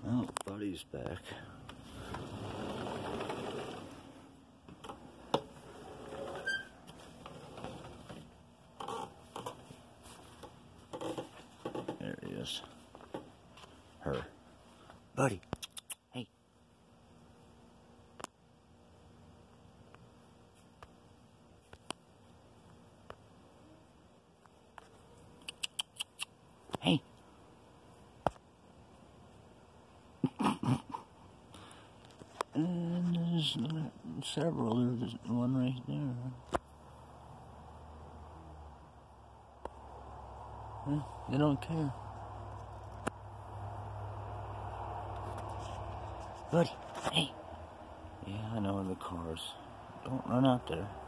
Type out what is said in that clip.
Oh, Buddy's back. There he is. Her. Buddy. Hey. Hey. And there's several. There's one right there. They don't care. Buddy, hey. Yeah, I know the cars. Don't run out there.